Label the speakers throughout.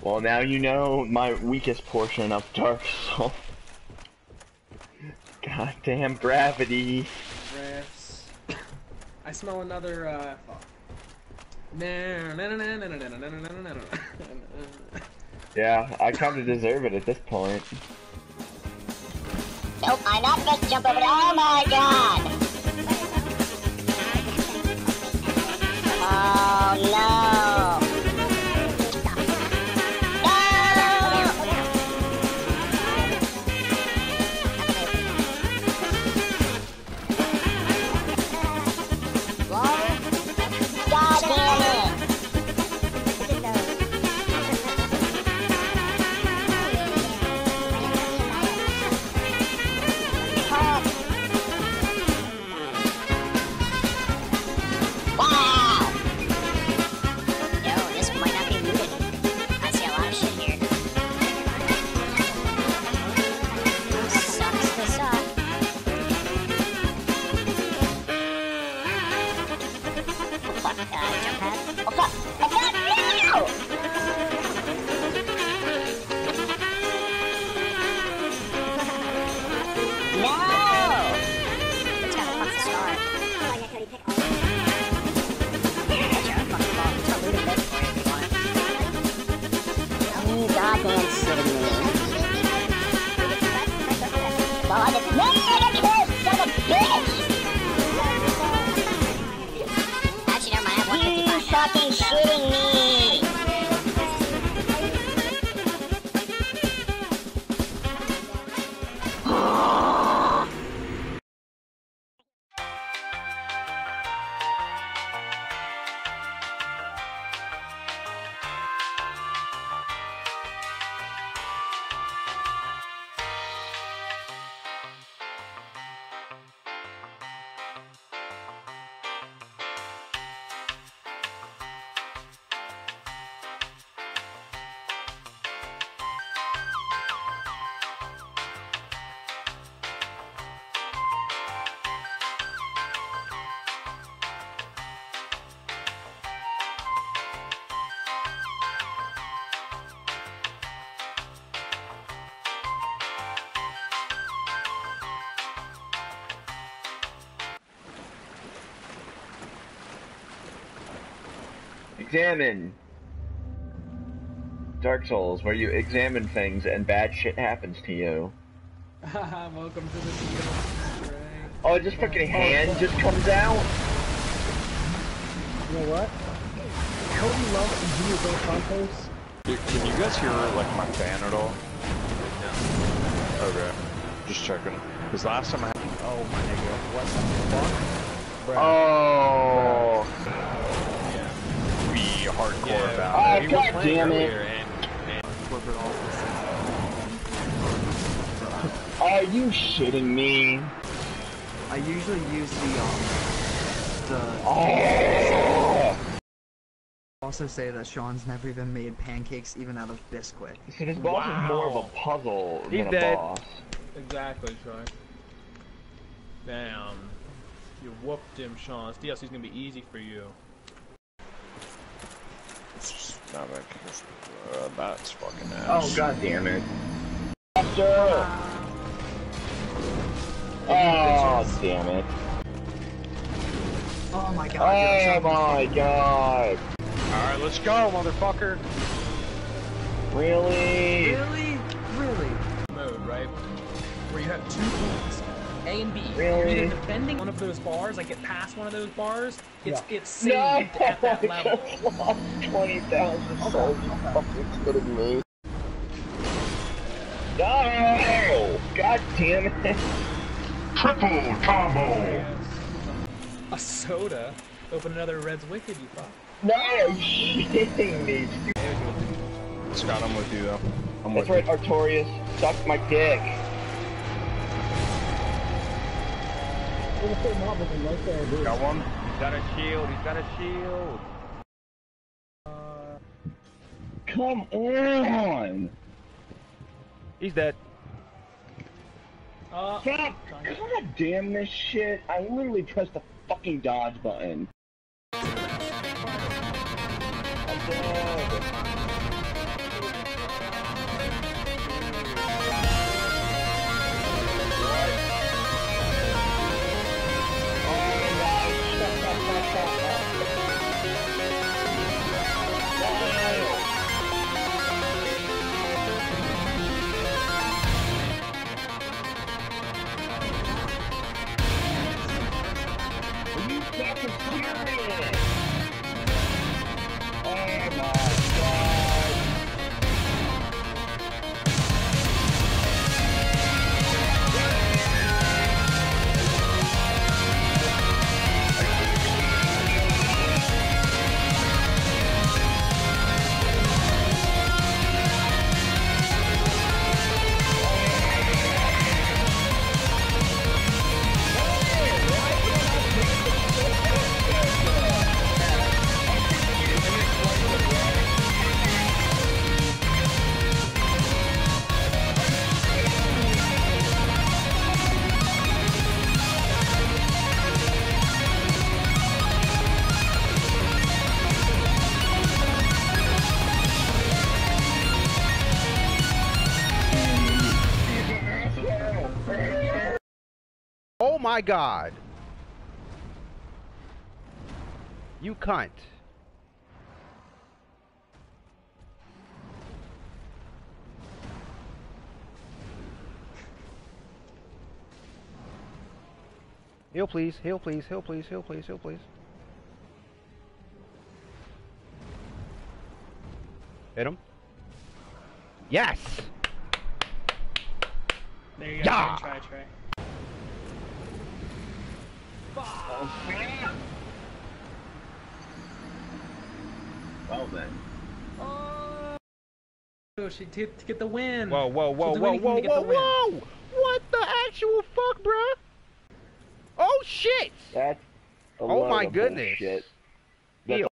Speaker 1: Well, now you know my weakest portion of Dark Souls. Goddamn gravity.
Speaker 2: Refs. I smell another, fuck. No.
Speaker 1: Yeah, I kind of deserve it at this point.
Speaker 3: Nope, I'm not supposed to jump over there. Oh my god! Oh no! God damn it! Wow! Yo, this might not be looted. I see a lot of shit here. Sucks to suck. Oh fuck, jump pad. Oh fuck! Oh fuck! No! No! It's gotta fuck the star. Goddamn shitting me. Well, I just... No, I killed, son of a bitch! Actually, never mind, I have 155. You fucking shitting me!
Speaker 1: Examine. Dark Souls, where you examine things and bad shit happens to you.
Speaker 2: Welcome to the video, Trey.
Speaker 1: Oh, just fucking hand just comes out?
Speaker 4: You know what? Cody Love and Junior Bill Santos.
Speaker 5: Can you guys hear like my fan at all? Yeah. Okay. Just checking. Because last time I had...
Speaker 4: Oh my nigga, what the fuck? Bruh.
Speaker 1: Oh.
Speaker 5: Yeah. Be hardcore
Speaker 1: Yeah.
Speaker 5: about it.
Speaker 1: Oh, god damn it. Are you shitting me?
Speaker 6: I usually use the
Speaker 1: Oh.
Speaker 6: Also say that Sean's never even made pancakes even out of Bisquick.
Speaker 1: See, this boss is more of a puzzle than a boss.
Speaker 2: Exactly, Troy. Damn. You whooped him, Sean. This DLC's gonna be easy for you.
Speaker 5: It's just not like... that's fucking ass.
Speaker 1: Oh, god damn it. Oh, damn it.
Speaker 6: Oh my god.
Speaker 1: Oh my god.
Speaker 5: Alright, let's go, motherfucker!
Speaker 1: Really?
Speaker 6: Really?
Speaker 2: Mode, right? Where you have 2 points, A and B.
Speaker 1: Really?
Speaker 2: You're either defending one of those bars, like get past one of those bars, it's saved
Speaker 1: No,
Speaker 2: at that level.
Speaker 1: I just lost 20,000 souls. You fucking kidding me? No! God damn it!
Speaker 7: Triple combo!
Speaker 2: A soda? Open another Red's Wicked, you fuck.
Speaker 1: No, you're shitting me.
Speaker 5: Scott, I'm with you though. I'm
Speaker 1: That's
Speaker 5: with
Speaker 1: right, Artorias. Suck my dick.
Speaker 5: you. Got one?
Speaker 8: He's got a shield, he's got a shield.
Speaker 1: Come on!
Speaker 8: He's dead.
Speaker 1: Stop! God damn this shit. I literally pressed the fucking dodge button. I'm dead.
Speaker 9: my god. You cunt. Heal please, heal please, heal please, heal please, heal please. Hit him. Yes!
Speaker 2: There you go.
Speaker 9: Yeah!
Speaker 2: Good try, Trey.
Speaker 1: Well then.
Speaker 2: Oh, she to get the win.
Speaker 9: Whoa, whoa, whoa,
Speaker 2: She'll do
Speaker 9: whoa,
Speaker 2: anything
Speaker 9: whoa,
Speaker 2: to get the
Speaker 9: whoa,
Speaker 2: win.
Speaker 9: whoa! What the actual fuck, bruh? Oh shit!
Speaker 1: That's a
Speaker 9: Oh
Speaker 1: load
Speaker 9: my
Speaker 1: of
Speaker 9: goodness.
Speaker 1: bullshit.
Speaker 9: Heal.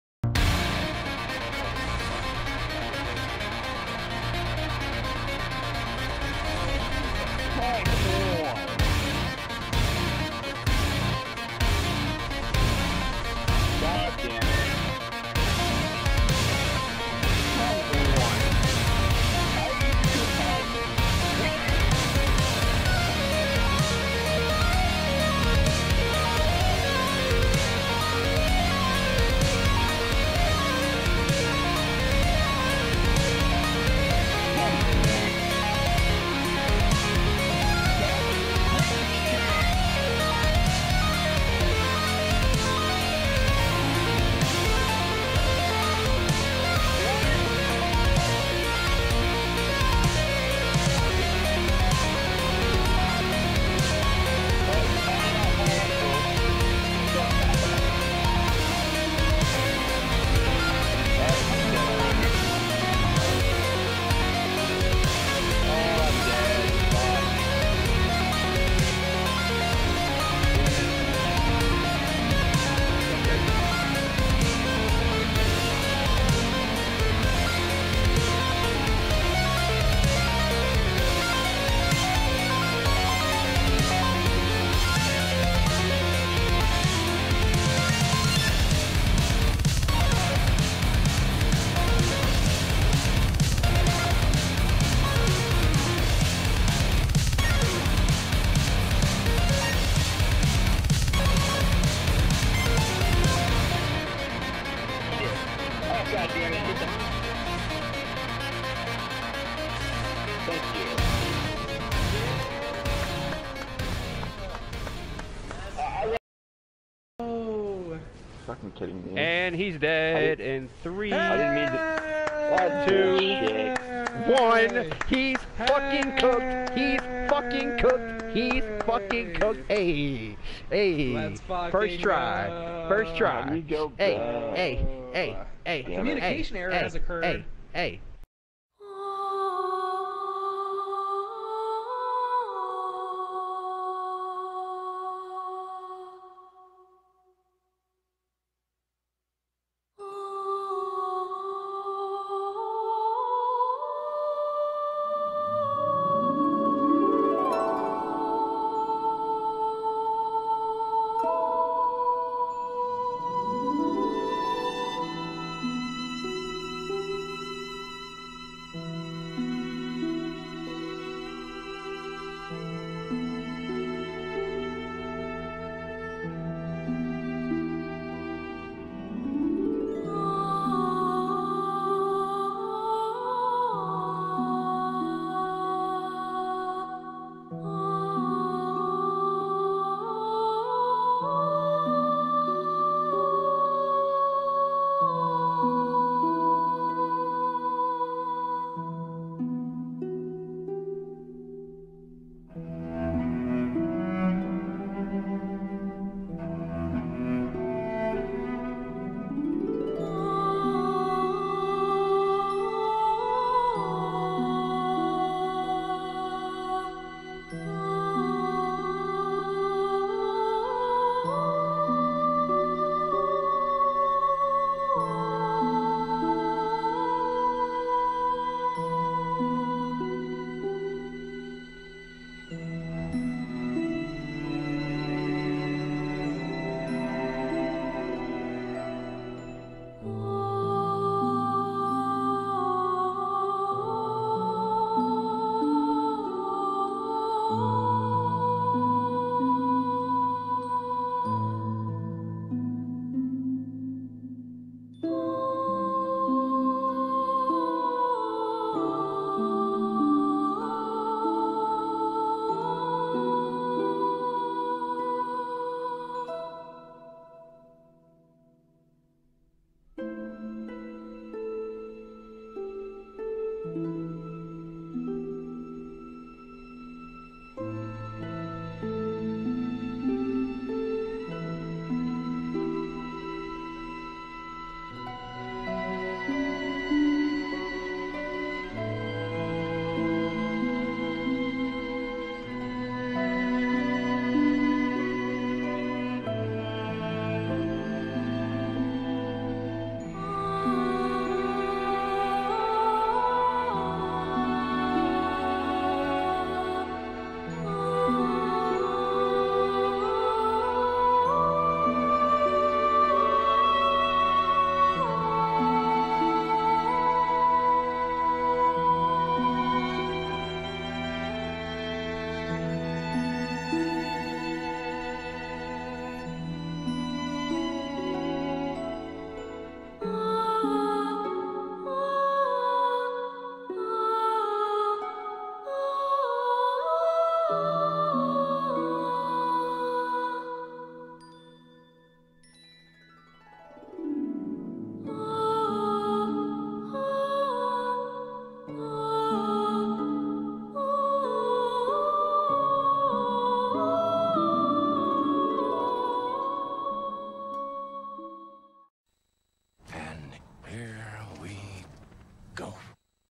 Speaker 1: God damn it. God damn it. Thank you.
Speaker 2: Oh.
Speaker 5: Fucking kidding me.
Speaker 9: And he's dead in 3,
Speaker 1: I didn't mean to. That's
Speaker 9: 2,
Speaker 1: bullshit.
Speaker 9: 1. He's fucking cooked. He's fucking cooked. He's fucking cooked. Hey, hey.
Speaker 2: Let's fucking
Speaker 9: First try.
Speaker 2: go.
Speaker 9: First try.
Speaker 1: You go
Speaker 9: Hey,
Speaker 1: back.
Speaker 9: hey, hey, hey.
Speaker 2: Communication error
Speaker 9: hey,
Speaker 2: has occurred.
Speaker 9: Hey, hey.